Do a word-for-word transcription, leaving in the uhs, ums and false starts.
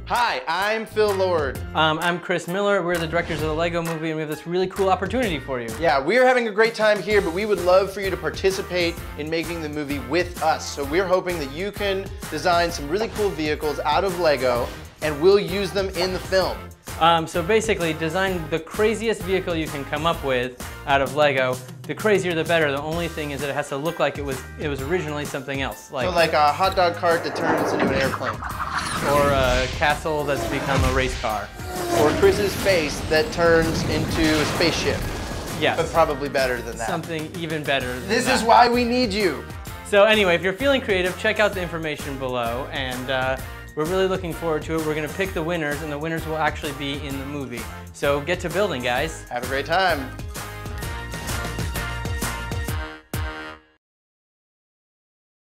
Hi, I'm Phil Lord. Um, I'm Chris Miller. We're the directors of the Lego Movie, and we have this really cool opportunity for you. Yeah, we're having a great time here, but we would love for you to participate in making the movie with us. So we're hoping that you can design some really cool vehicles out of Lego, and we'll use them in the film. Um, so basically, design the craziest vehicle you can come up with out of Lego. The crazier the better. The only thing is that it has to look like it was it was originally something else. Like, so like a hot dog cart that turns into an airplane. Or a castle that's become a race car. Or Chris's face that turns into a spaceship. Yes. But probably better than that. Something even better than This that. is why we need you. So anyway, if you're feeling creative, check out the information below, and uh, we're really looking forward to it. We're gonna pick the winners, and the winners will actually be in the movie. So get to building, guys. Have a great time.